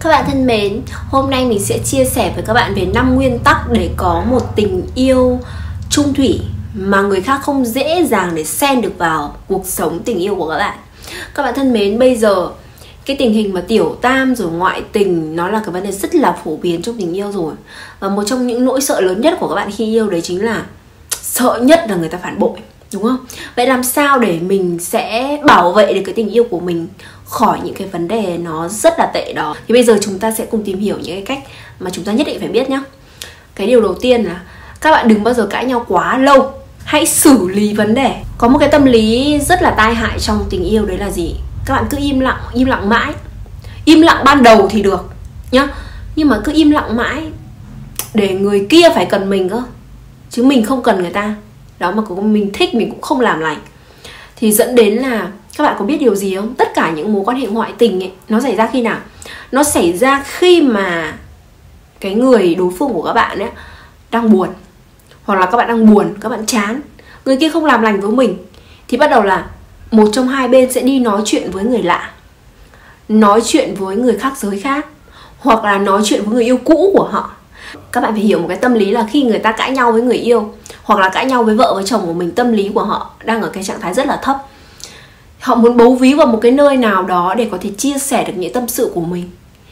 Các bạn thân mến, hôm nay mình sẽ chia sẻ với các bạn về 5 nguyên tắc để có một tình yêu chung thủy mà người khác không dễ dàng để xen được vào cuộc sống tình yêu của các bạn. Các bạn thân mến, bây giờ cái tình hình mà tiểu tam rồi ngoại tình nó là cái vấn đề rất là phổ biến trong tình yêu rồi. Và một trong những nỗi sợ lớn nhất của các bạn khi yêu đấy chính là sợ nhất là người ta phản bội, đúng không? Vậy làm sao để mình sẽ bảo vệ được cái tình yêu của mình khỏi những cái vấn đề nó rất là tệ đó? Thì bây giờ chúng ta sẽ cùng tìm hiểu những cái cách mà chúng ta nhất định phải biết nhé. Cái điều đầu tiên là các bạn đừng bao giờ cãi nhau quá lâu. Hãy xử lý vấn đề. Có một cái tâm lý rất là tai hại trong tình yêu, đấy là gì? Các bạn cứ im lặng mãi. Im lặng ban đầu thì được nhá, nhưng mà cứ im lặng mãi để người kia phải cần mình cơ, chứ mình không cần người ta. Đó, mà mình thích mình cũng không làm lành. Thì dẫn đến là các bạn có biết điều gì không? Tất cả những mối quan hệ ngoại tình ấy, nó xảy ra khi nào? Nó xảy ra khi mà cái người đối phương của các bạn ấy đang buồn, hoặc là các bạn đang buồn, các bạn chán, người kia không làm lành với mình, thì bắt đầu là một trong hai bên sẽ đi nói chuyện với người lạ, nói chuyện với người khác giới khác, hoặc là nói chuyện với người yêu cũ của họ. Các bạn phải hiểu một cái tâm lý là khi người ta cãi nhau với người yêu, hoặc là cãi nhau với vợ với chồng của mình, tâm lý của họ đang ở cái trạng thái rất là thấp. Họ muốn bấu víu vào một cái nơi nào đó để có thể chia sẻ được những tâm sự của mình.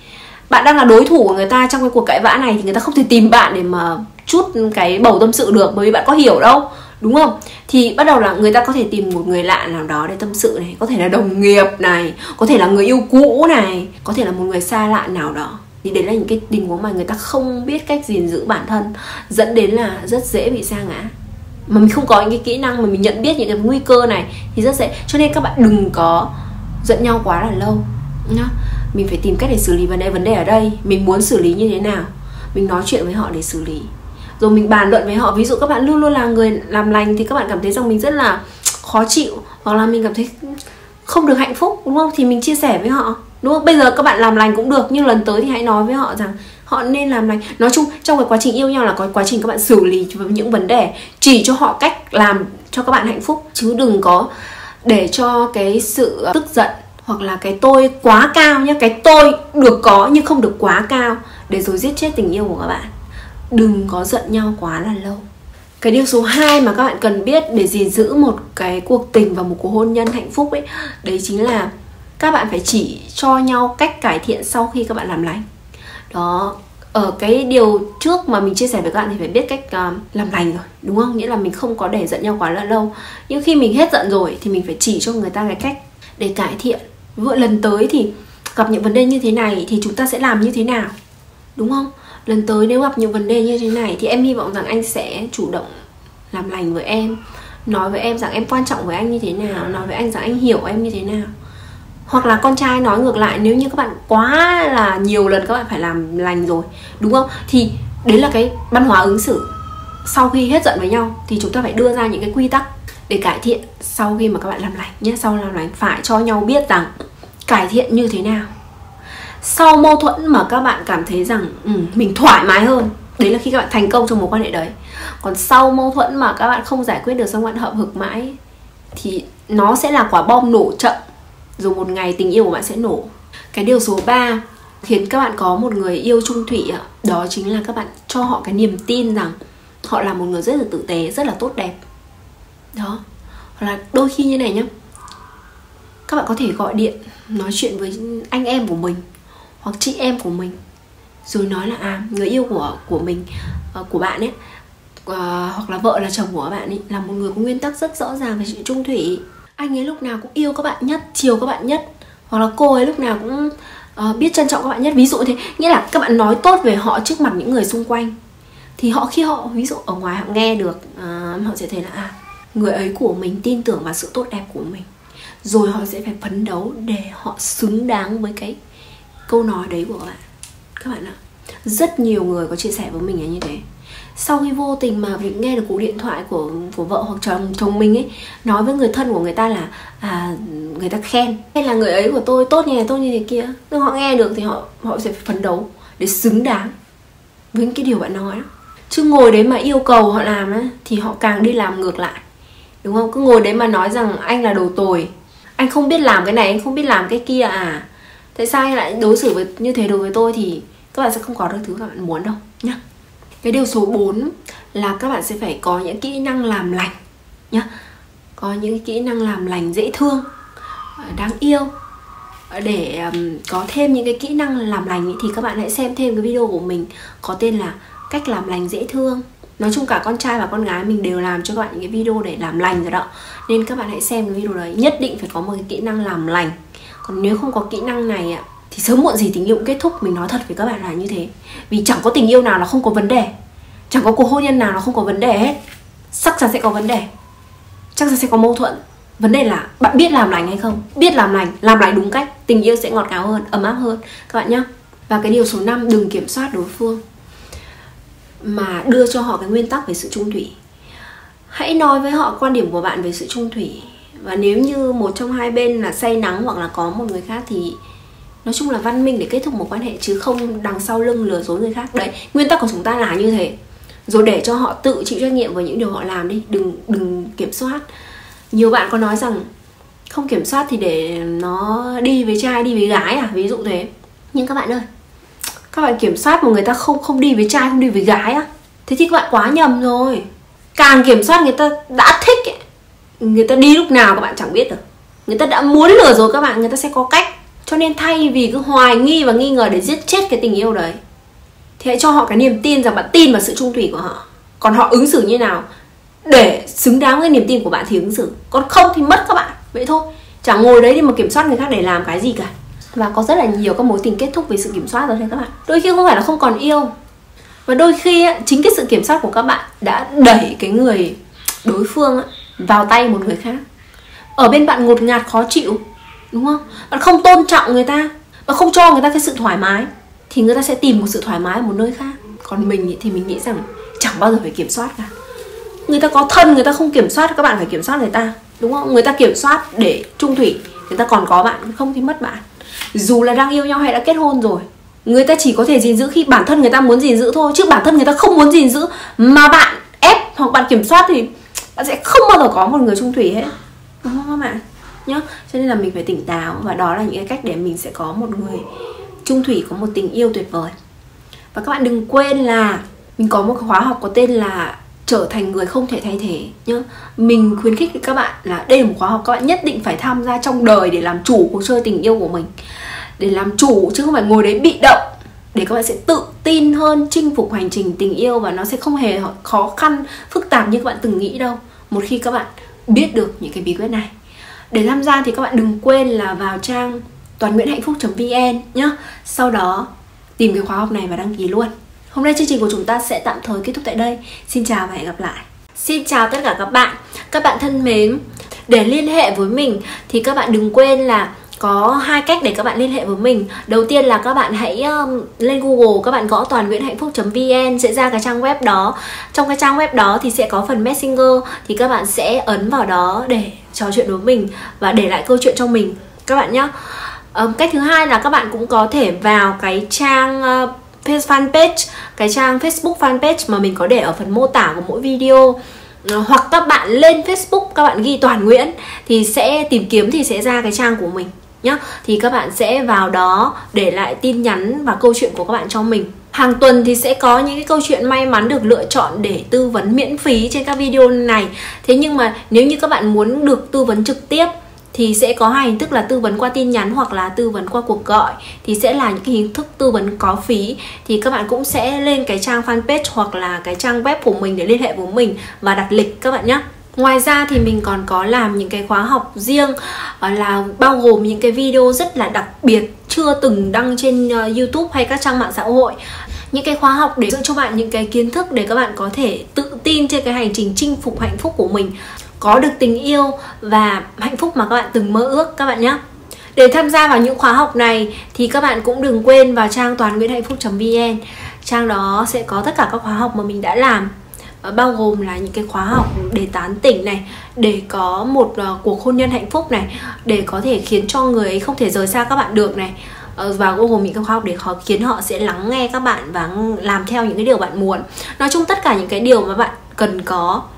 Bạn đang là đối thủ của người ta trong cái cuộc cãi vã này thì người ta không thể tìm bạn để mà chút cái bầu tâm sự được, bởi vì bạn có hiểu đâu, đúng không? Thì bắt đầu là người ta có thể tìm một người lạ nào đó để tâm sự này, có thể là đồng nghiệp này, có thể là người yêu cũ này, có thể là một người xa lạ nào đó. Thì đấy là những cái tình huống mà người ta không biết cách gìn giữ bản thân, dẫn đến là rất dễ bị sa ngã. Mà mình không có những cái kỹ năng mà mình nhận biết những cái nguy cơ này thì rất dễ. Cho nên các bạn đừng có giận nhau quá là lâu nhá. Mình phải tìm cách để xử lý vấn đề ở đây. Mình muốn xử lý như thế nào, mình nói chuyện với họ để xử lý, rồi mình bàn luận với họ. Ví dụ các bạn luôn luôn là người làm lành thì các bạn cảm thấy rằng mình rất là khó chịu, hoặc là mình cảm thấy không được hạnh phúc, đúng không? Thì mình chia sẻ với họ, đúng không? Bây giờ các bạn làm lành cũng được, nhưng lần tới thì hãy nói với họ rằng họ nên làm lành. Nói chung trong cái quá trình yêu nhau là có quá trình các bạn xử lý những vấn đề, chỉ cho họ cách làm cho các bạn hạnh phúc, chứ đừng có để cho cái sự tức giận hoặc là cái tôi quá cao nhé. Cái tôi được có nhưng không được quá cao, để rồi giết chết tình yêu của các bạn. Đừng có giận nhau quá là lâu. Cái điều số 2 mà các bạn cần biết để gìn giữ một cái cuộc tình và một cuộc hôn nhân hạnh phúc ấy, đấy chính là các bạn phải chỉ cho nhau cách cải thiện sau khi các bạn làm lành. Đó, ở cái điều trước mà mình chia sẻ với các bạn thì phải biết cách làm lành rồi, đúng không? Nghĩa là mình không có để giận nhau quá là lâu. Nhưng khi mình hết giận rồi thì mình phải chỉ cho người ta cái cách để cải thiện. Ví dụ lần tới thì gặp những vấn đề như thế này thì chúng ta sẽ làm như thế nào, đúng không? Lần tới nếu gặp những vấn đề như thế này thì em hy vọng rằng anh sẽ chủ động làm lành với em, nói với em rằng em quan trọng với anh như thế nào, nói với anh rằng anh hiểu em như thế nào. Hoặc là con trai nói ngược lại, nếu như các bạn quá là nhiều lần các bạn phải làm lành rồi, đúng không? Thì đấy là cái văn hóa ứng xử. Sau khi hết giận với nhau thì chúng ta phải đưa ra những cái quy tắc để cải thiện sau khi mà các bạn làm lành nhé. Sau làm lành phải cho nhau biết rằng cải thiện như thế nào. Sau mâu thuẫn mà các bạn cảm thấy rằng mình thoải mái hơn, đấy là khi các bạn thành công trong mối quan hệ đấy. Còn sau mâu thuẫn mà các bạn không giải quyết được, xong bạn hậm hực mãi, thì nó sẽ là quả bom nổ chậm, rồi một ngày tình yêu của bạn sẽ nổ. Cái điều số 3 khiến các bạn có một người yêu chung thủy, đó chính là các bạn cho họ cái niềm tin rằng họ là một người rất là tử tế, rất là tốt đẹp. Đó, hoặc là đôi khi như này nhá, các bạn có thể gọi điện nói chuyện với anh em của mình hoặc chị em của mình, rồi nói là người yêu của mình, của bạn ấy, hoặc là vợ là chồng của bạn ấy là một người có nguyên tắc rất rõ ràng về sự chung thủy. Anh ấy lúc nào cũng yêu các bạn nhất, chiều các bạn nhất, hoặc là cô ấy lúc nào cũng biết trân trọng các bạn nhất. Ví dụ thế, nghĩa là các bạn nói tốt về họ trước mặt những người xung quanh, thì khi họ ví dụ ở ngoài họ nghe được, họ sẽ thấy là người ấy của mình tin tưởng vào sự tốt đẹp của mình, rồi họ sẽ phải phấn đấu để họ xứng đáng với cái câu nói đấy của các bạn ạ. Rất nhiều người có chia sẻ với mình là như thế. Sau khi vô tình mà mình nghe được cuộc điện thoại của vợ hoặc chồng mình ấy nói với người thân của người ta là người ta khen hay là người ấy của tôi tốt như này, tốt như thế kia, nhưng họ nghe được thì họ sẽ phải phấn đấu để xứng đáng với cái điều bạn nói đó. Chứ ngồi đấy mà yêu cầu họ làm ấy, thì họ càng đi làm ngược lại, đúng không? Cứ ngồi đấy mà nói rằng anh là đồ tồi, anh không biết làm cái này, anh không biết làm cái kia Tại sao anh lại đối xử như thế đối với tôi thì các bạn sẽ không có được thứ các bạn muốn đâu nhá. Cái điều số 4 là các bạn sẽ phải có những kỹ năng làm lành nhá. Có những kỹ năng làm lành dễ thương, đáng yêu. Để có thêm những cái kỹ năng làm lành ý, thì các bạn hãy xem thêm cái video của mình có tên là cách làm lành dễ thương. Nói chung cả con trai và con gái mình đều làm cho các bạn những cái video để làm lành rồi đó. Nên các bạn hãy xem cái video đấy. Nhất định phải có một cái kỹ năng làm lành. Còn nếu không có kỹ năng này thì sớm muộn gì tình yêu cũng kết thúc. Mình nói thật với các bạn là như thế. Vì chẳng có tình yêu nào là không có vấn đề, chẳng có cuộc hôn nhân nào là không có vấn đề hết. Chắc chắn sẽ có vấn đề, chắc chắn sẽ có mâu thuẫn. Vấn đề là bạn biết làm lành hay không. Biết làm lành đúng cách, tình yêu sẽ ngọt ngào hơn, ấm áp hơn các bạn nhé. Và cái điều số 5, đừng kiểm soát đối phương mà đưa cho họ cái nguyên tắc về sự chung thủy. Hãy nói với họ quan điểm của bạn về sự chung thủy. Và nếu như một trong hai bên là say nắng hoặc là có một người khác thì nói chung là văn minh để kết thúc một quan hệ, chứ không đằng sau lưng lừa dối người khác. Đấy, nguyên tắc của chúng ta là như thế. Rồi để cho họ tự chịu trách nhiệm với những điều họ làm đi. Đừng kiểm soát. Nhiều bạn có nói rằng không kiểm soát thì để nó đi với trai, đi với gái ví dụ thế. Nhưng các bạn ơi, các bạn kiểm soát mà người ta không đi với trai, không đi với gái thế thì các bạn quá nhầm rồi. Càng kiểm soát người ta đã thích người ta đi lúc nào các bạn chẳng biết được. Người ta đã muốn lừa dối các bạn, người ta sẽ có cách. Cho nên thay vì cứ hoài nghi và nghi ngờ để giết chết cái tình yêu đấy, thì hãy cho họ cái niềm tin rằng bạn tin vào sự chung thủy của họ. Còn họ ứng xử như nào để xứng đáng với niềm tin của bạn thì ứng xử. Còn không thì mất các bạn. Vậy thôi. Chẳng ngồi đấy đi mà kiểm soát người khác để làm cái gì cả. Và có rất là nhiều các mối tình kết thúc vì sự kiểm soát rồi đấy các bạn. Đôi khi không phải là không còn yêu, và đôi khi chính cái sự kiểm soát của các bạn đã đẩy cái người đối phương vào tay một người khác. Ở bên bạn ngột ngạt khó chịu, đúng không? Bạn không tôn trọng người ta, bạn không cho người ta cái sự thoải mái, thì người ta sẽ tìm một sự thoải mái ở một nơi khác. Còn mình thì mình nghĩ rằng chẳng bao giờ phải kiểm soát cả. Người ta có thân, người ta không kiểm soát, các bạn phải kiểm soát người ta, đúng không? Người ta kiểm soát để chung thủy, người ta còn có bạn, không thì mất bạn. Dù là đang yêu nhau hay đã kết hôn rồi, người ta chỉ có thể gìn giữ khi bản thân người ta muốn gìn giữ thôi. Chứ bản thân người ta không muốn gìn giữ mà bạn ép hoặc bạn kiểm soát thì bạn sẽ không bao giờ có một người chung thủy hết, đúng không các bạn nhá? Cho nên là mình phải tỉnh táo. Và đó là những cái cách để mình sẽ có một người chung thủy, có một tình yêu tuyệt vời. Và các bạn đừng quên là mình có một khóa học có tên là trở thành người không thể thay thế nhá. Mình khuyến khích các bạn là đây là một khóa học các bạn nhất định phải tham gia trong đời để làm chủ cuộc chơi tình yêu của mình. Để làm chủ chứ không phải ngồi đấy bị động. Để các bạn sẽ tự tin hơn chinh phục hành trình tình yêu. Và nó sẽ không hề khó khăn, phức tạp như các bạn từng nghĩ đâu, một khi các bạn biết được những cái bí quyết này. Để tham gia thì các bạn đừng quên là vào trang toannguyenhhạnhphúc.vn nhá. Sau đó tìm cái khóa học này và đăng ký luôn. Hôm nay chương trình của chúng ta sẽ tạm thời kết thúc tại đây. Xin chào và hẹn gặp lại. Xin chào tất cả các bạn. Các bạn thân mến, để liên hệ với mình thì các bạn đừng quên là có hai cách để các bạn liên hệ với mình. Đầu tiên là các bạn hãy lên Google, các bạn gõ toannguyenhhạnhphúc.vn sẽ ra cái trang web đó. Trong cái trang web đó thì sẽ có phần Messenger, thì các bạn sẽ ấn vào đó để trò chuyện với mình và để lại câu chuyện cho mình các bạn nhé. Cách thứ hai là các bạn cũng có thể vào cái trang fanpage, cái trang Facebook fanpage mà mình có để ở phần mô tả của mỗi video. Hoặc các bạn lên Facebook, các bạn ghi Toàn Nguyễn thì sẽ tìm kiếm thì sẽ ra cái trang của mình nhá. Thì các bạn sẽ vào đó để lại tin nhắn và câu chuyện của các bạn cho mình. Hàng tuần thì sẽ có những cái câu chuyện may mắn được lựa chọn để tư vấn miễn phí trên các video này. Thế nhưng mà nếu như các bạn muốn được tư vấn trực tiếp thì sẽ có hai hình thức là tư vấn qua tin nhắn hoặc là tư vấn qua cuộc gọi. Thì sẽ là những cái hình thức tư vấn có phí. Thì các bạn cũng sẽ lên cái trang fanpage hoặc là cái trang web của mình để liên hệ với mình và đặt lịch các bạn nhé. Ngoài ra thì mình còn có làm những cái khóa học riêng là bao gồm những cái video rất là đặc biệt chưa từng đăng trên YouTube hay các trang mạng xã hội. Những cái khóa học để dạy cho bạn những cái kiến thức để các bạn có thể tự tin trên cái hành trình chinh phục hạnh phúc của mình, có được tình yêu và hạnh phúc mà các bạn từng mơ ước các bạn nhé. Để tham gia vào những khóa học này thì các bạn cũng đừng quên vào trang toannguyenhhạnhphúc.vn. Trang đó sẽ có tất cả các khóa học mà mình đã làm, bao gồm là những cái khóa học để tán tỉnh này, để có một cuộc hôn nhân hạnh phúc này, để có thể khiến cho người ấy không thể rời xa các bạn được này, và bao gồm những cái khóa học để khiến họ sẽ lắng nghe các bạn và làm theo những cái điều bạn muốn. Nói chung tất cả những cái điều mà bạn cần có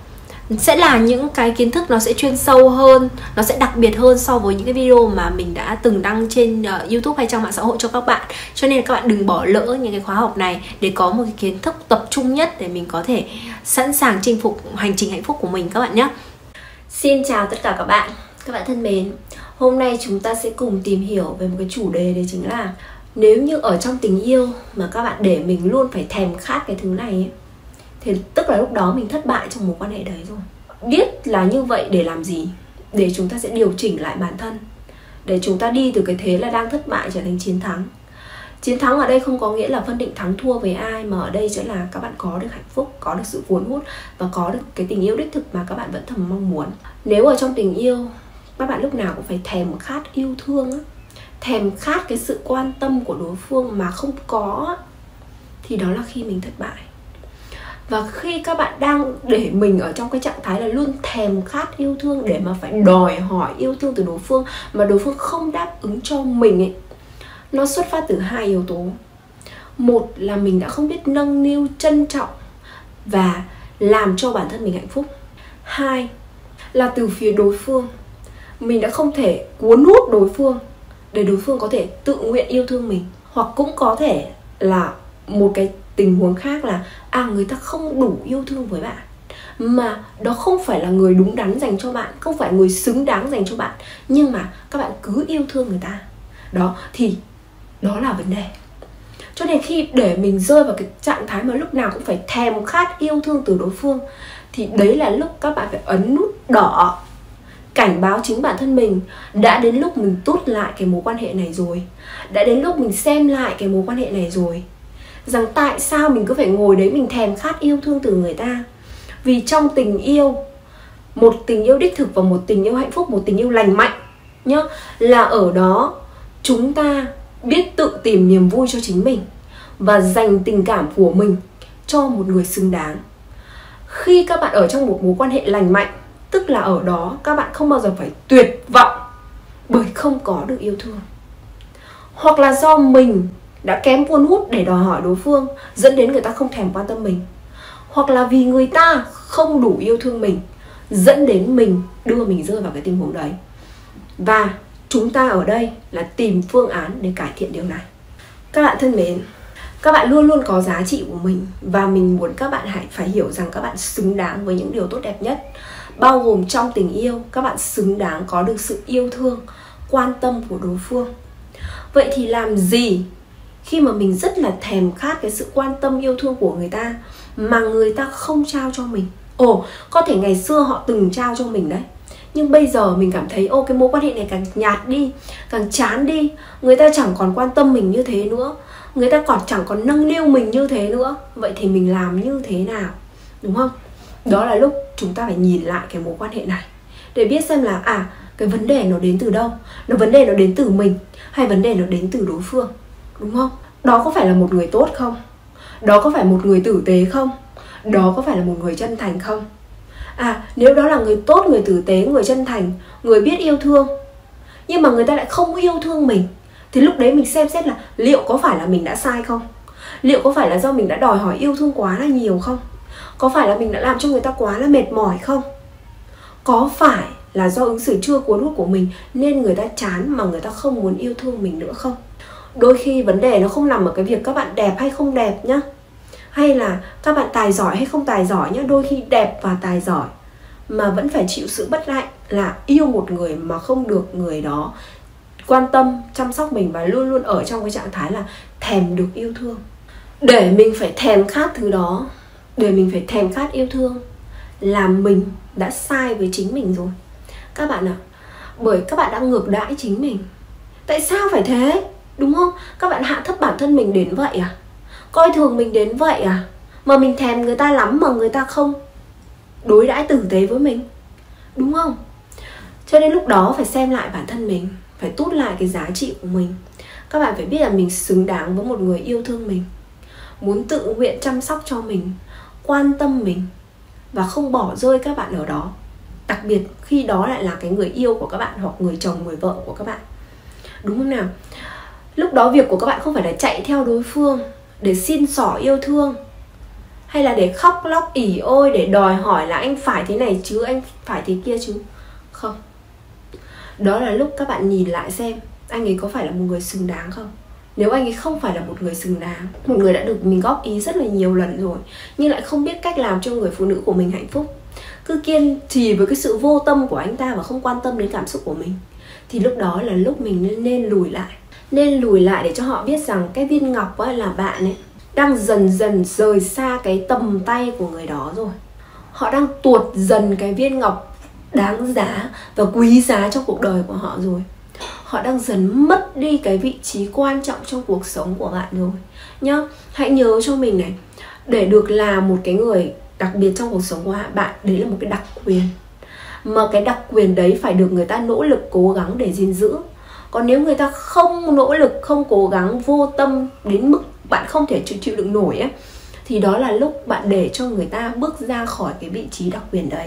sẽ là những cái kiến thức nó sẽ chuyên sâu hơn, nó sẽ đặc biệt hơn so với những cái video mà mình đã từng đăng trên YouTube hay trang mạng xã hội cho các bạn. Cho nên là các bạn đừng bỏ lỡ những cái khóa học này để có một cái kiến thức tập trung nhất để mình có thể sẵn sàng chinh phục hành trình hạnh phúc của mình các bạn nhé. Xin chào tất cả các bạn thân mến. Hôm nay chúng ta sẽ cùng tìm hiểu về một cái chủ đề, đấy chính là nếu như ở trong tình yêu mà các bạn để mình luôn phải thèm khát cái thứ này ấy, thì tức là lúc đó mình thất bại trong mối quan hệ đấy rồi. Biết là như vậy để làm gì? Để chúng ta sẽ điều chỉnh lại bản thân, để chúng ta đi từ cái thế là đang thất bại trở thành chiến thắng. Chiến thắng ở đây không có nghĩa là phân định thắng thua với ai, mà ở đây sẽ là các bạn có được hạnh phúc, có được sự cuốn hút và có được cái tình yêu đích thực mà các bạn vẫn thầm mong muốn. Nếu ở trong tình yêu các bạn lúc nào cũng phải thèm khát yêu thương á, thèm khát cái sự quan tâm của đối phương mà không có, thì đó là khi mình thất bại. Và khi các bạn đang để mình ở trong cái trạng thái là luôn thèm khát yêu thương, để mà phải đòi hỏi yêu thương từ đối phương mà đối phương không đáp ứng cho mình ấy, nó xuất phát từ hai yếu tố. Một là mình đã không biết nâng niu, trân trọng và làm cho bản thân mình hạnh phúc. Hai là từ phía đối phương, mình đã không thể cuốn hút đối phương để đối phương có thể tự nguyện yêu thương mình. Hoặc cũng có thể là một cái tình huống khác là người ta không đủ yêu thương với bạn, mà đó không phải là người đúng đắn dành cho bạn, không phải người xứng đáng dành cho bạn, nhưng mà các bạn cứ yêu thương người ta. Đó, thì đó là vấn đề. Cho nên khi để mình rơi vào cái trạng thái mà lúc nào cũng phải thèm khát yêu thương từ đối phương, thì đấy là lúc các bạn phải ấn nút đỏ, cảnh báo chính bản thân mình đã đến lúc mình tút lại cái mối quan hệ này rồi, đã đến lúc mình xem lại cái mối quan hệ này rồi, rằng tại sao mình cứ phải ngồi đấy mình thèm khát yêu thương từ người ta. Vì trong tình yêu, một tình yêu đích thực và một tình yêu hạnh phúc, một tình yêu lành mạnh nhá, là ở đó chúng ta biết tự tìm niềm vui cho chính mình và dành tình cảm của mình cho một người xứng đáng. Khi các bạn ở trong một mối quan hệ lành mạnh, tức là ở đó các bạn không bao giờ phải tuyệt vọng bởi không có được yêu thương, hoặc là do mình đã kém cuốn hút để đòi hỏi đối phương, dẫn đến người ta không thèm quan tâm mình, hoặc là vì người ta không đủ yêu thương mình, dẫn đến mình đưa mình rơi vào cái tình huống đấy. Và chúng ta ở đây là tìm phương án để cải thiện điều này. Các bạn thân mến, các bạn luôn luôn có giá trị của mình, và mình muốn các bạn hãy phải hiểu rằng các bạn xứng đáng với những điều tốt đẹp nhất. Bao gồm trong tình yêu, các bạn xứng đáng có được sự yêu thương, quan tâm của đối phương. Vậy thì làm gì khi mà mình rất là thèm khát cái sự quan tâm yêu thương của người ta mà người ta không trao cho mình? Có thể ngày xưa họ từng trao cho mình đấy, nhưng bây giờ mình cảm thấy cái mối quan hệ này càng nhạt đi, càng chán đi, người ta chẳng còn quan tâm mình như thế nữa, người ta chẳng còn nâng niu mình như thế nữa. Vậy thì mình làm như thế nào, đúng không? Đó là lúc chúng ta phải nhìn lại cái mối quan hệ này để biết xem là cái vấn đề nó đến từ đâu. Vấn đề nó đến từ mình hay vấn đề nó đến từ đối phương, đúng không? Đó có phải là một người tốt không? Đó có phải một người tử tế không? Đó có phải là một người chân thành không? Nếu đó là người tốt, người tử tế, người chân thành, người biết yêu thương, nhưng mà người ta lại không yêu thương mình, thì lúc đấy mình xem xét là liệu có phải là mình đã sai không? Liệu có phải là do mình đã đòi hỏi yêu thương quá là nhiều không? Có phải là mình đã làm cho người ta quá là mệt mỏi không? Có phải là do ứng xử chưa cuốn hút của mình nên người ta chán mà người ta không muốn yêu thương mình nữa không? Đôi khi vấn đề nó không nằm ở cái việc các bạn đẹp hay không đẹp nhá, hay là các bạn tài giỏi hay không tài giỏi nhá. Đôi khi đẹp và tài giỏi mà vẫn phải chịu sự bất hạnh là yêu một người mà không được người đó quan tâm, chăm sóc mình, và luôn luôn ở trong cái trạng thái là thèm được yêu thương. Để mình phải thèm khát thứ đó, để mình phải thèm khát yêu thương, là mình đã sai với chính mình rồi các bạn ạ. Bởi các bạn đã ngược đãi chính mình. Tại sao phải thế, đúng không? Các bạn hạ thấp bản thân mình đến vậy à? Coi thường mình đến vậy à? Mà mình thèm người ta lắm mà người ta không đối đãi tử tế với mình, đúng không? Cho nên lúc đó phải xem lại bản thân mình, phải tút lại cái giá trị của mình. Các bạn phải biết là mình xứng đáng với một người yêu thương mình, muốn tự nguyện chăm sóc cho mình, quan tâm mình và không bỏ rơi các bạn ở đó. Đặc biệt khi đó lại là cái người yêu của các bạn, hoặc người chồng, người vợ của các bạn, đúng không nào? Lúc đó việc của các bạn không phải là chạy theo đối phương để xin xỏ yêu thương, hay là để khóc lóc ỉ ôi, để đòi hỏi là anh phải thế này chứ, anh phải thế kia chứ. Không. Đó là lúc các bạn nhìn lại xem anh ấy có phải là một người xứng đáng không. Nếu anh ấy không phải là một người xứng đáng, một người đã được mình góp ý rất là nhiều lần rồi, nhưng lại không biết cách làm cho người phụ nữ của mình hạnh phúc, cứ kiên trì với cái sự vô tâm của anh ta và không quan tâm đến cảm xúc của mình, thì lúc đó là lúc mình nên lùi lại. Nên lùi lại để cho họ biết rằng cái viên ngọc ấy là bạn ấy đang dần dần rời xa cái tầm tay của người đó rồi. Họ đang tuột dần cái viên ngọc đáng giá và quý giá trong cuộc đời của họ rồi. Họ đang dần mất đi cái vị trí quan trọng trong cuộc sống của bạn rồi nhá. Hãy nhớ cho mình này, để được là một cái người đặc biệt trong cuộc sống của bạn, đấy là một cái đặc quyền. Mà cái đặc quyền đấy phải được người ta nỗ lực cố gắng để gìn giữ. Còn nếu người ta không nỗ lực, không cố gắng, vô tâm đến mức bạn không thể chịu đựng nổi ấy, thì đó là lúc bạn để cho người ta bước ra khỏi cái vị trí đặc quyền đấy.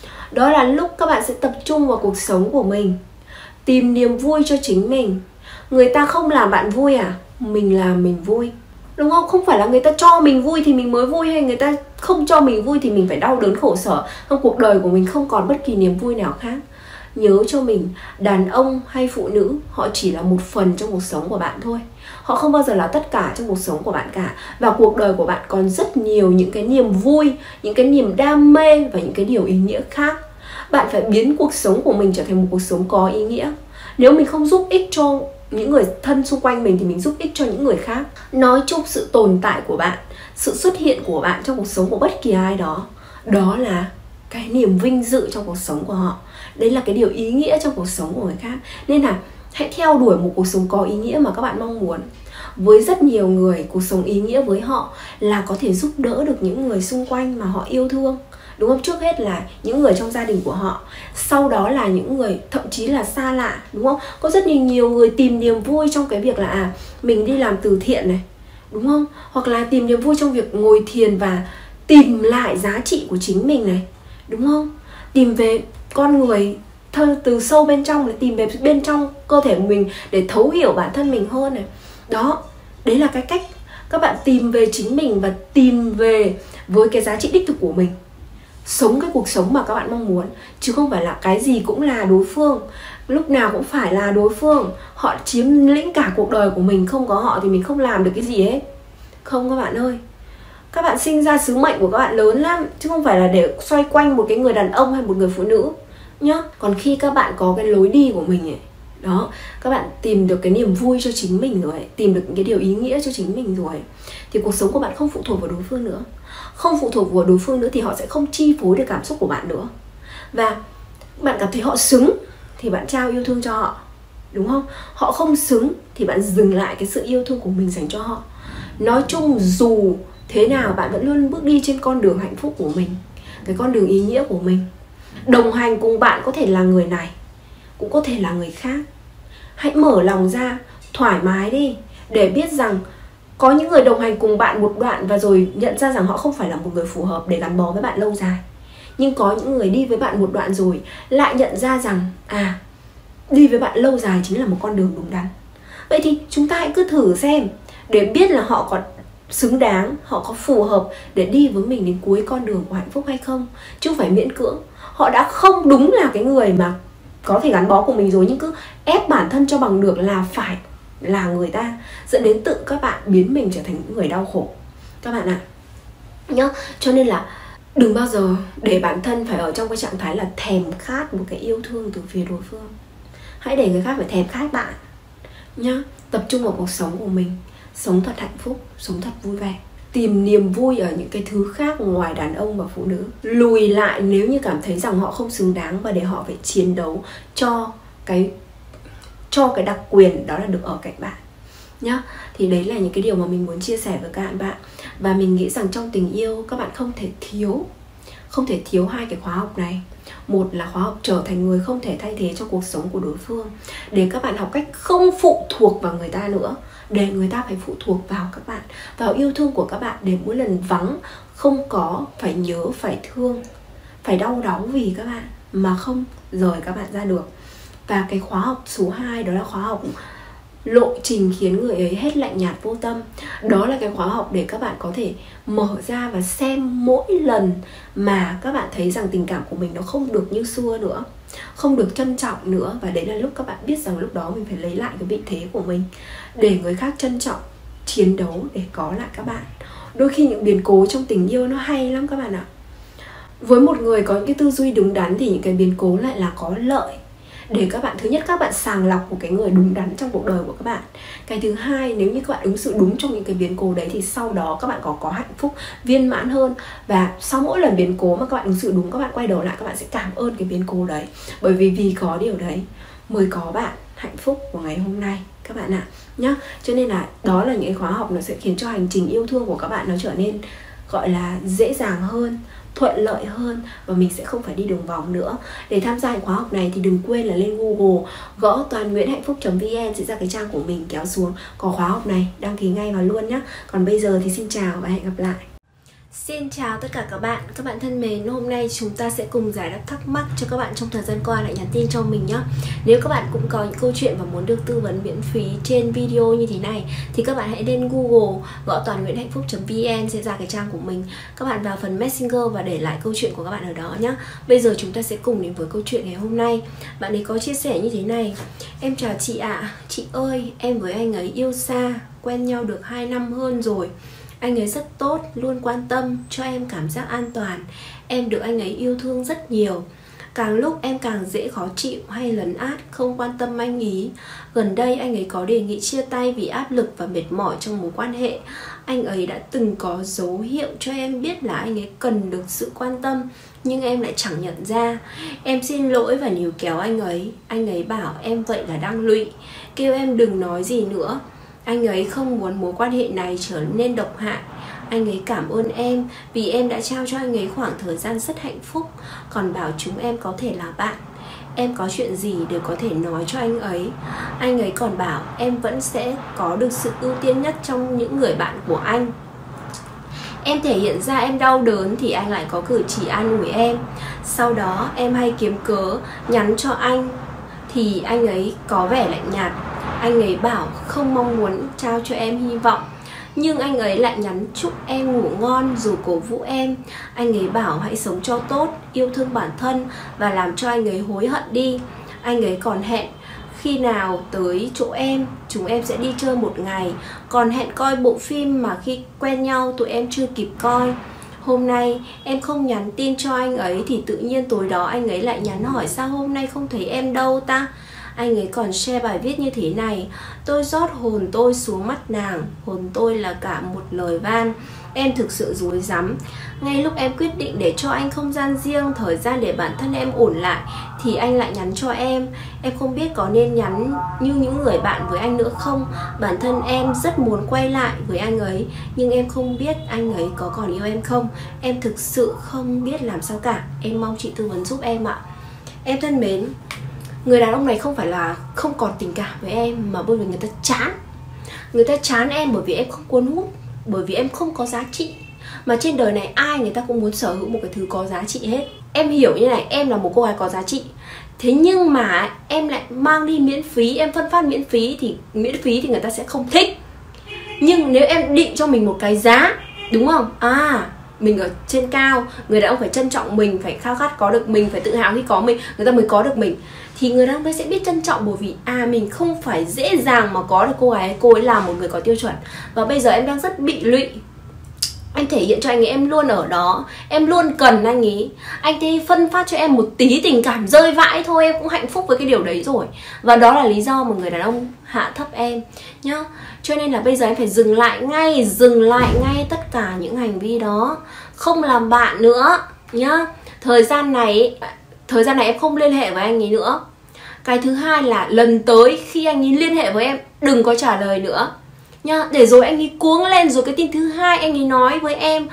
Đó là lúc các bạn sẽ tập trung vào cuộc sống của mình, tìm niềm vui cho chính mình. Người ta không làm bạn vui à? Mình làm mình vui, đúng không? Không phải là người ta cho mình vui thì mình mới vui, hay người ta không cho mình vui thì mình phải đau đớn khổ sở. Trong cuộc đời của mình không còn bất kỳ niềm vui nào khác. Nhớ cho mình, đàn ông hay phụ nữ, họ chỉ là một phần trong cuộc sống của bạn thôi. Họ không bao giờ là tất cả trong cuộc sống của bạn cả. Và cuộc đời của bạn còn rất nhiều những cái niềm vui, những cái niềm đam mê và những cái điều ý nghĩa khác. Bạn phải biến cuộc sống của mình trở thành một cuộc sống có ý nghĩa. Nếu mình không giúp ích cho những người thân xung quanh mình thì mình giúp ích cho những người khác. Nói chung sự tồn tại của bạn, sự xuất hiện của bạn trong cuộc sống của bất kỳ ai đó, đó là cái niềm vinh dự trong cuộc sống của họ. Đấy là cái điều ý nghĩa trong cuộc sống của người khác. Nên là hãy theo đuổi một cuộc sống có ý nghĩa mà các bạn mong muốn. Với rất nhiều người, cuộc sống ý nghĩa với họ là có thể giúp đỡ được những người xung quanh mà họ yêu thương, đúng không? Trước hết là những người trong gia đình của họ, sau đó là những người thậm chí là xa lạ, đúng không? Có rất nhiều người tìm niềm vui trong cái việc là mình đi làm từ thiện này, đúng không? Hoặc là tìm niềm vui trong việc ngồi thiền và tìm lại giá trị của chính mình này, đúng không? Tìm về con người từ sâu bên trong, để tìm về bên trong cơ thể của mình để thấu hiểu bản thân mình hơn này. Đó, đấy là cái cách các bạn tìm về chính mình và tìm về với cái giá trị đích thực của mình. Sống cái cuộc sống mà các bạn mong muốn, chứ không phải là cái gì cũng là đối phương, lúc nào cũng phải là đối phương. Họ chiếm lĩnh cả cuộc đời của mình, không có họ thì mình không làm được cái gì hết. Không các bạn ơi. Các bạn sinh ra sứ mệnh của các bạn lớn lắm, chứ không phải là để xoay quanh một cái người đàn ông hay một người phụ nữ nhá. Còn khi các bạn có cái lối đi của mình ấy, đó, các bạn tìm được cái niềm vui cho chính mình rồi, tìm được những cái điều ý nghĩa cho chính mình rồi, thì cuộc sống của bạn không phụ thuộc vào đối phương nữa. Không phụ thuộc vào đối phương nữa thì họ sẽ không chi phối được cảm xúc của bạn nữa. Và bạn cảm thấy họ xứng thì bạn trao yêu thương cho họ, đúng không? Họ không xứng thì bạn dừng lại cái sự yêu thương của mình dành cho họ. Nói chung dù thế nào bạn vẫn luôn bước đi trên con đường hạnh phúc của mình, cái con đường ý nghĩa của mình. Đồng hành cùng bạn có thể là người này, cũng có thể là người khác. Hãy mở lòng ra, thoải mái đi, để biết rằng có những người đồng hành cùng bạn một đoạn và rồi nhận ra rằng họ không phải là một người phù hợp để gắn bó với bạn lâu dài. Nhưng có những người đi với bạn một đoạn rồi lại nhận ra rằng đi với bạn lâu dài chính là một con đường đúng đắn. Vậy thì chúng ta hãy cứ thử xem, để biết là họ có xứng đáng, họ có phù hợp để đi với mình đến cuối con đường của hạnh phúc hay không. Chứ không phải miễn cưỡng. Họ đã không đúng là cái người mà có thể gắn bó cùng mình rồi, nhưng cứ ép bản thân cho bằng được là phải là người ta, dẫn đến tự các bạn biến mình trở thành những người đau khổ các bạn ạ. Nhá, cho nên là đừng bao giờ để bản thân phải ở trong cái trạng thái là thèm khát một cái yêu thương từ phía đối phương. Hãy để người khác phải thèm khát bạn nhá. Tập trung vào cuộc sống của mình, sống thật hạnh phúc, sống thật vui vẻ, tìm niềm vui ở những cái thứ khác ngoài đàn ông và phụ nữ. Lùi lại nếu như cảm thấy rằng họ không xứng đáng, và để họ phải chiến đấu cho cái đặc quyền đó là được ở cạnh bạn nhá. Thì đấy là những cái điều mà mình muốn chia sẻ với các bạn. Và mình nghĩ rằng trong tình yêu các bạn không thể thiếu hai cái khóa học này. Một là khóa học trở thành người không thể thay thế trong cuộc sống của đối phương, để các bạn học cách không phụ thuộc vào người ta nữa, để người ta phải phụ thuộc vào các bạn, vào yêu thương của các bạn, để mỗi lần vắng không có phải nhớ, phải thương, phải đau đáu vì các bạn mà không rời các bạn ra được. Và cái khóa học số 2 đó là khóa học lộ trình khiến người ấy hết lạnh nhạt vô tâm. Đó là cái khóa học để các bạn có thể mở ra và xem mỗi lần mà các bạn thấy rằng tình cảm của mình nó không được như xưa nữa, không được trân trọng nữa. Và đấy là lúc các bạn biết rằng lúc đó mình phải lấy lại cái vị thế của mình, để người khác trân trọng, chiến đấu để có lại các bạn. Đôi khi những biến cố trong tình yêu nó hay lắm các bạn ạ. Với một người có những cái tư duy đúng đắn thì những cái biến cố lại là có lợi. Để các bạn, thứ nhất, các bạn sàng lọc một cái người đúng đắn trong cuộc đời của các bạn. Cái thứ hai, nếu như các bạn ứng xử đúng trong những cái biến cố đấy thì sau đó các bạn có hạnh phúc viên mãn hơn. Và sau mỗi lần biến cố mà các bạn ứng xử đúng, các bạn quay đầu lại các bạn sẽ cảm ơn cái biến cố đấy. Bởi vì có điều đấy mới có bạn hạnh phúc của ngày hôm nay các bạn ạ, nhá. Cho nên là đó là những cái khóa học nó sẽ khiến cho hành trình yêu thương của các bạn nó trở nên gọi là dễ dàng hơn, thuận lợi hơn, và mình sẽ không phải đi đường vòng nữa. Để tham gia khóa học này thì đừng quên là lên Google gõ toannguyενhhạnhphúc.vn sẽ ra cái trang của mình, kéo xuống có khóa học này, đăng ký ngay vào luôn nhé. Còn bây giờ thì xin chào và hẹn gặp lại. Xin chào tất cả các bạn thân mến. Hôm nay chúng ta sẽ cùng giải đáp thắc mắc cho các bạn trong thời gian qua lại nhắn tin cho mình nhé. Nếu các bạn cũng có những câu chuyện và muốn được tư vấn miễn phí trên video như thế này thì các bạn hãy lên Google gõ toannguyενhhạnhphúc.vn sẽ ra cái trang của mình. Các bạn vào phần Messenger và để lại câu chuyện của các bạn ở đó nhé. Bây giờ chúng ta sẽ cùng đến với câu chuyện ngày hôm nay. Bạn ấy có chia sẻ như thế này: Em chào chị ạ. Chị ơi, em với anh ấy yêu xa, quen nhau được 2 năm hơn rồi. Anh ấy rất tốt, luôn quan tâm, cho em cảm giác an toàn. Em được anh ấy yêu thương rất nhiều. Càng lúc em càng dễ khó chịu hay lấn át, không quan tâm anh ý. Gần đây anh ấy có đề nghị chia tay vì áp lực và mệt mỏi trong mối quan hệ. Anh ấy đã từng có dấu hiệu cho em biết là anh ấy cần được sự quan tâm, nhưng em lại chẳng nhận ra. Em xin lỗi và níu kéo anh ấy. Anh ấy bảo em vậy là đang lụy, kêu em đừng nói gì nữa. Anh ấy không muốn mối quan hệ này trở nên độc hại. Anh ấy cảm ơn em vì em đã trao cho anh ấy khoảng thời gian rất hạnh phúc, còn bảo chúng em có thể là bạn. Em có chuyện gì đều có thể nói cho anh ấy. Anh ấy còn bảo em vẫn sẽ có được sự ưu tiên nhất trong những người bạn của anh. Em thể hiện ra em đau đớn thì anh lại có cử chỉ an ủi em. Sau đó em hay kiếm cớ nhắn cho anh thì anh ấy có vẻ lạnh nhạt. Anh ấy bảo không mong muốn trao cho em hy vọng, nhưng anh ấy lại nhắn chúc em ngủ ngon rồi cổ vũ em. Anh ấy bảo hãy sống cho tốt, yêu thương bản thân và làm cho anh ấy hối hận đi. Anh ấy còn hẹn khi nào tới chỗ em, chúng em sẽ đi chơi một ngày. Còn hẹn coi bộ phim mà khi quen nhau tụi em chưa kịp coi. Hôm nay em không nhắn tin cho anh ấy thì tự nhiên tối đó anh ấy lại nhắn hỏi sao hôm nay không thấy em đâu ta. Anh ấy còn share bài viết như thế này: tôi rót hồn tôi xuống mắt nàng, hồn tôi là cả một lời van. Em thực sự rối rắm. Ngay lúc em quyết định để cho anh không gian riêng, thời gian để bản thân em ổn lại, thì anh lại nhắn cho em. Em không biết có nên nhắn như những người bạn với anh nữa không. Bản thân em rất muốn quay lại với anh ấy, nhưng em không biết anh ấy có còn yêu em không. Em thực sự không biết làm sao cả. Em mong chị tư vấn giúp em ạ. Em thân mến, người đàn ông này không phải là không còn tình cảm với em, mà bởi vì người ta chán. Người ta chán em bởi vì em không cuốn hút, bởi vì em không có giá trị. Mà trên đời này ai người ta cũng muốn sở hữu một cái thứ có giá trị hết. Em hiểu như này, em là một cô gái có giá trị. Thế nhưng mà em lại mang đi miễn phí, em phân phát miễn phí thì người ta sẽ không thích. Nhưng nếu em định cho mình một cái giá, đúng không? Mình ở trên cao, người đàn ông phải trân trọng mình, phải khao khát có được mình, phải tự hào khi có mình, người ta mới có được mình. Thì người đàn ông ấy sẽ biết trân trọng, bởi vì mình không phải dễ dàng mà có được cô gái, cô ấy là một người có tiêu chuẩn. Và bây giờ em đang rất bị lụy. Anh thể hiện cho anh ấy em luôn ở đó, em luôn cần anh ấy. Anh thì phân phát cho em một tí tình cảm rơi vãi thôi, em cũng hạnh phúc với cái điều đấy rồi. Và đó là lý do mà người đàn ông hạ thấp em nhá. Cho nên là bây giờ em phải dừng lại ngay tất cả những hành vi đó, không làm bạn nữa nhá. Thời gian này em không liên hệ với anh ấy nữa. Cái thứ hai là lần tới khi anh ấy liên hệ với em, đừng có trả lời nữa nha. Để rồi anh ấy cuống lên, rồi cái tin thứ hai anh ấy nói với em,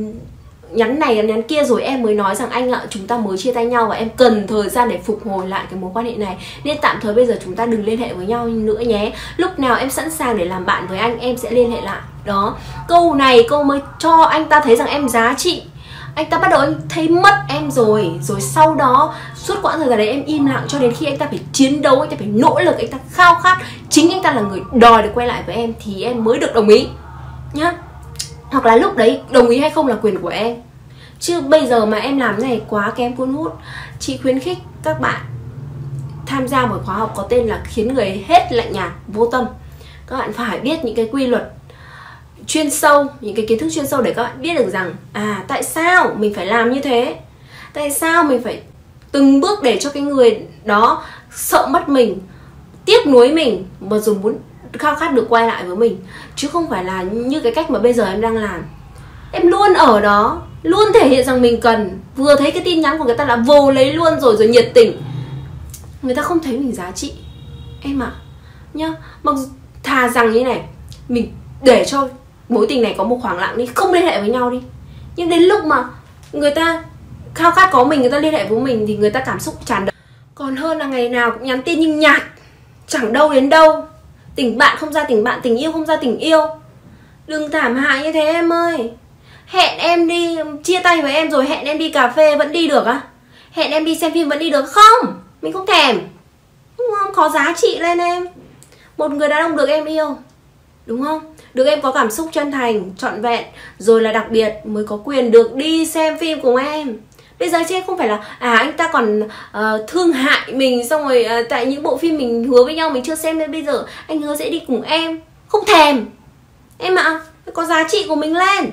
nhắn này nhắn kia, rồi em mới nói rằng anh ạ, chúng ta mới chia tay nhau và em cần thời gian để phục hồi lại cái mối quan hệ này, nên tạm thời bây giờ chúng ta đừng liên hệ với nhau nữa nhé. Lúc nào em sẵn sàng để làm bạn với anh, em sẽ liên hệ lại. Đó, câu này câu mới cho anh ta thấy rằng em giá trị. Anh ta bắt đầu anh thấy mất em rồi. Rồi sau đó suốt quãng thời gian đấy em im lặng cho đến khi anh ta phải chiến đấu, anh ta phải nỗ lực, anh ta khao khát, chính anh ta là người đòi được quay lại với em thì em mới được đồng ý nhá. Hoặc là lúc đấy đồng ý hay không là quyền của em. Chứ bây giờ mà em làm này quá kém cuốn hút. Chị khuyến khích các bạn tham gia một khóa học có tên là Khiến Người Hết Lạnh Nhạt Vô Tâm. Các bạn phải biết những cái quy luật chuyên sâu, những cái kiến thức chuyên sâu để các bạn biết được rằng tại sao mình phải làm như thế, tại sao mình phải từng bước để cho cái người đó sợ mất mình, tiếc nuối mình mà dù muốn khao khát được quay lại với mình. Chứ không phải là như cái cách mà bây giờ em đang làm. Em luôn ở đó, luôn thể hiện rằng mình cần, vừa thấy cái tin nhắn của người ta là vồ lấy luôn rồi nhiệt tình. Người ta không thấy mình giá trị em ạ nhá. Mặc thà rằng như này, mình để cho mối tình này có một khoảng lặng đi, không liên hệ với nhau đi. Nhưng đến lúc mà người ta khao khát có mình, người ta liên hệ với mình thì người ta cảm xúc tràn đầy. Còn hơn là ngày nào cũng nhắn tin nhưng nhạt, chẳng đâu đến đâu. Tình bạn không ra tình bạn, tình yêu không ra tình yêu. Đừng thảm hại như thế em ơi. Hẹn em đi, chia tay với em rồi hẹn em đi cà phê vẫn đi được á? Hẹn em đi xem phim vẫn đi được không? Mình không thèm, đúng không? Có giá trị lên em. Một người đàn ông được em yêu, đúng không? Được em có cảm xúc chân thành, trọn vẹn, rồi là đặc biệt mới có quyền được đi xem phim cùng em. Bây giờ chứ không phải là anh ta còn thương hại mình, xong rồi tại những bộ phim mình hứa với nhau mình chưa xem nên bây giờ anh hứa sẽ đi cùng em. Không thèm em ạ. Có giá trị của mình lên,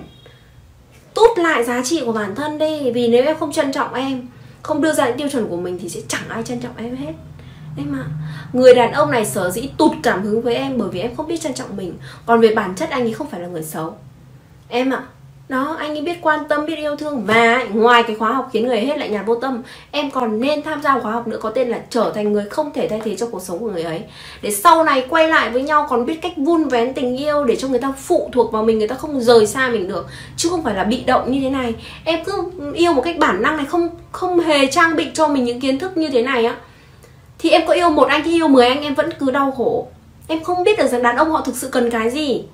tút lại giá trị của bản thân đi. Vì nếu em không trân trọng em, không đưa ra những tiêu chuẩn của mình thì sẽ chẳng ai trân trọng em hết em ạ. Người đàn ông này sở dĩ tụt cảm hứng với em bởi vì em không biết trân trọng mình. Còn về bản chất anh ấy không phải là người xấu em ạ. Đó, anh ấy biết quan tâm, biết yêu thương. Và ngoài cái khóa học Khiến Người Hết Lạnh Nhạt Vô Tâm, em còn nên tham gia một khóa học nữa có tên là Trở Thành Người Không Thể Thay Thế Cho Cuộc Sống Của Người Ấy. Để sau này quay lại với nhau còn biết cách vun vén tình yêu để cho người ta phụ thuộc vào mình, người ta không rời xa mình được. Chứ không phải là bị động như thế này. Em cứ yêu một cách bản năng này, không hề trang bị cho mình những kiến thức như thế này á, thì em có yêu một anh, thì yêu 10 anh em vẫn cứ đau khổ. Em không biết được rằng đàn ông họ thực sự cần cái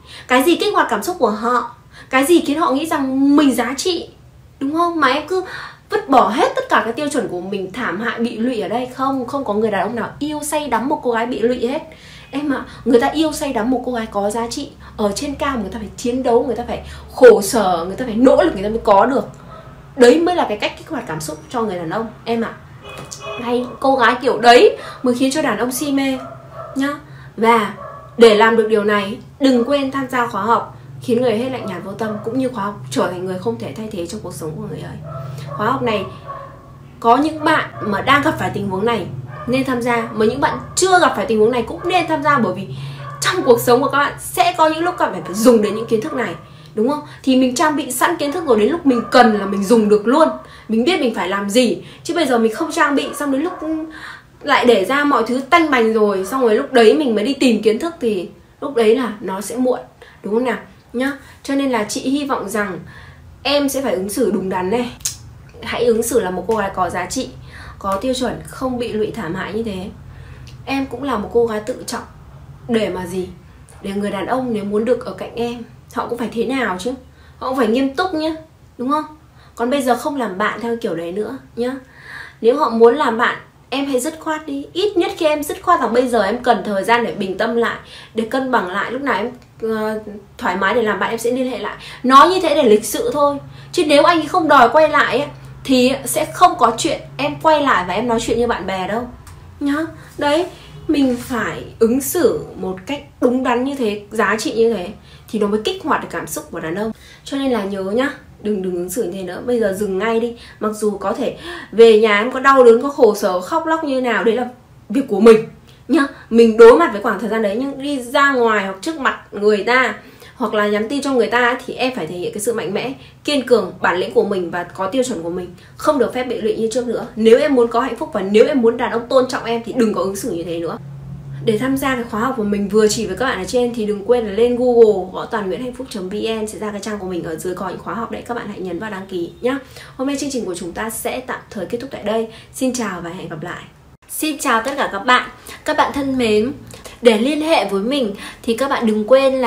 gì kích hoạt cảm xúc của họ, cái gì khiến họ nghĩ rằng mình giá trị, đúng không? Mà em cứ vứt bỏ hết tất cả các tiêu chuẩn của mình, thảm hại, bị lụy ở đây. Không có người đàn ông nào yêu say đắm một cô gái bị lụy hết em ạ. Người ta yêu say đắm một cô gái có giá trị. Ở trên cao người ta phải chiến đấu, người ta phải khổ sở, người ta phải nỗ lực người ta mới có được. Đấy mới là cái cách kích hoạt cảm xúc cho người đàn ông em ạ. Hay cô gái kiểu đấy mới khiến cho đàn ông si mê nhá. Và để làm được điều này, đừng quên tham gia khóa học Khiến Người Hết Lạnh Nhạt Vô Tâm, cũng như khóa học Trở Thành Người Không Thể Thay Thế Trong Cuộc Sống Của Người Ấy. Khóa học này có những bạn mà đang gặp phải tình huống này nên tham gia, mà những bạn chưa gặp phải tình huống này cũng nên tham gia. Bởi vì trong cuộc sống của các bạn sẽ có những lúc các bạn phải dùng đến những kiến thức này, đúng không? Thì mình trang bị sẵn kiến thức rồi, đến lúc mình cần là mình dùng được luôn. Mình biết mình phải làm gì. Chứ bây giờ mình không trang bị, xong đến lúc lại để ra mọi thứ tanh bành rồi, xong rồi lúc đấy mình mới đi tìm kiến thức thì lúc đấy là nó sẽ muộn, đúng không nào nhá. Cho nên là chị hy vọng rằng em sẽ phải ứng xử đúng đắn này. Hãy ứng xử là một cô gái có giá trị, có tiêu chuẩn, không bị lụy thảm hại như thế. Em cũng là một cô gái tự trọng. Để mà gì? Để người đàn ông nếu muốn được ở cạnh em, họ cũng phải thế nào chứ, họ cũng phải nghiêm túc nhá, đúng không? Còn bây giờ không làm bạn theo kiểu đấy nữa nhá. Nếu họ muốn làm bạn, em hãy dứt khoát đi. Ít nhất khi em dứt khoát rằng bây giờ em cần thời gian để bình tâm lại, để cân bằng lại, lúc nào em thoải mái để làm bạn em sẽ liên hệ lại. Nói như thế để lịch sự thôi. Chứ nếu anh ấy không đòi quay lại ấy, thì sẽ không có chuyện em quay lại và em nói chuyện như bạn bè đâu nhá. Đấy, mình phải ứng xử một cách đúng đắn như thế, giá trị như thế thì nó mới kích hoạt được cảm xúc của đàn ông. Cho nên là nhớ nhá, đừng ứng xử như thế nữa. Bây giờ dừng ngay đi. Mặc dù có thể về nhà em có đau đớn, có khổ sở, khóc lóc như nào, đấy là việc của mình nhá. Mình đối mặt với khoảng thời gian đấy. Nhưng đi ra ngoài hoặc trước mặt người ta, hoặc là nhắn tin cho người ta, thì em phải thể hiện cái sự mạnh mẽ, kiên cường, bản lĩnh của mình và có tiêu chuẩn của mình. Không được phép bị lụy như trước nữa. Nếu em muốn có hạnh phúc và nếu em muốn đàn ông tôn trọng em thì đừng có ứng xử như thế nữa. Để tham gia cái khóa học của mình vừa chỉ với các bạn ở trên thì đừng quên là lên Google gõ toannguyενhạnhphúc.vn sẽ ra cái trang của mình, ở dưới có những khóa học đấy, các bạn hãy nhấn vào đăng ký nhé. Hôm nay chương trình của chúng ta sẽ tạm thời kết thúc tại đây. Xin chào và hẹn gặp lại. Xin chào tất cả các bạn thân mến. Để liên hệ với mình thì các bạn đừng quên là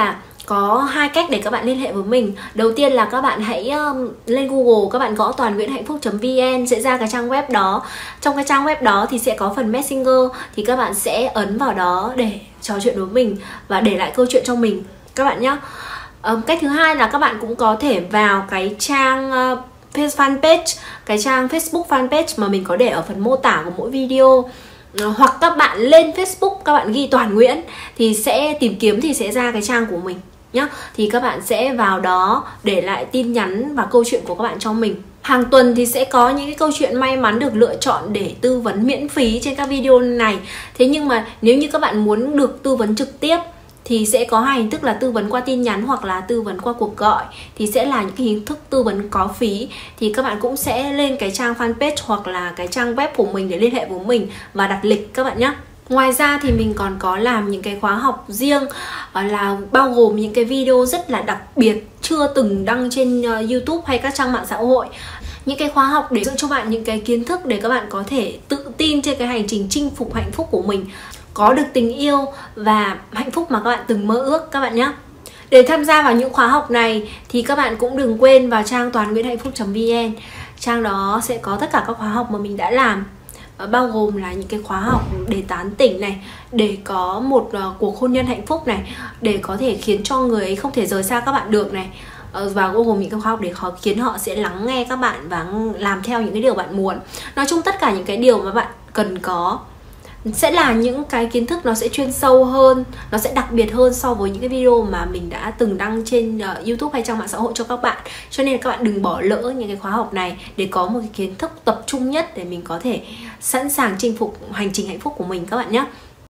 có hai cách để các bạn liên hệ với mình. Đầu tiên là các bạn hãy lên Google, các bạn gõ toannguyенhhạnhphúc.vn sẽ ra cái trang web đó. Trong cái trang web đó thì sẽ có phần Messenger, thì các bạn sẽ ấn vào đó để trò chuyện với mình và để lại câu chuyện cho mình các bạn nhé. Cách thứ hai là các bạn cũng có thể vào cái trang fanpage, cái trang Facebook fanpage mà mình có để ở phần mô tả của mỗi video. Hoặc các bạn lên Facebook, các bạn ghi Toàn Nguyễn thì sẽ tìm kiếm thì sẽ ra cái trang của mình nhá. Thì các bạn sẽ vào đó để lại tin nhắn và câu chuyện của các bạn cho mình. Hàng tuần thì sẽ có những cái câu chuyện may mắn được lựa chọn để tư vấn miễn phí trên các video này. Thế nhưng mà nếu như các bạn muốn được tư vấn trực tiếp thì sẽ có hai hình thức là tư vấn qua tin nhắn hoặc là tư vấn qua cuộc gọi. Thì sẽ là những cái hình thức tư vấn có phí. Thì các bạn cũng sẽ lên cái trang fanpage hoặc là cái trang web của mình để liên hệ với mình và đặt lịch các bạn nhé. Ngoài ra thì mình còn có làm những cái khóa học riêng là bao gồm những cái video rất là đặc biệt chưa từng đăng trên YouTube hay các trang mạng xã hội. Những cái khóa học để dạy cho bạn những cái kiến thức để các bạn có thể tự tin trên cái hành trình chinh phục hạnh phúc của mình, có được tình yêu và hạnh phúc mà các bạn từng mơ ước các bạn nhé. Để tham gia vào những khóa học này thì các bạn cũng đừng quên vào trang toannguyенhhạnhphúc.vn. Trang đó sẽ có tất cả các khóa học mà mình đã làm, bao gồm là những cái khóa học để tán tỉnh này, để có một cuộc hôn nhân hạnh phúc này, để có thể khiến cho người ấy không thể rời xa các bạn được này, và bao gồm những cái khóa học để khiến họ sẽ lắng nghe các bạn và làm theo những cái điều bạn muốn. Nói chung tất cả những cái điều mà bạn cần có sẽ là những cái kiến thức nó sẽ chuyên sâu hơn, nó sẽ đặc biệt hơn so với những cái video mà mình đã từng đăng trên YouTube hay trang mạng xã hội cho các bạn. Cho nên các bạn đừng bỏ lỡ những cái khóa học này để có một cái kiến thức tập trung nhất để mình có thể sẵn sàng chinh phục hành trình hạnh phúc của mình các bạn nhé.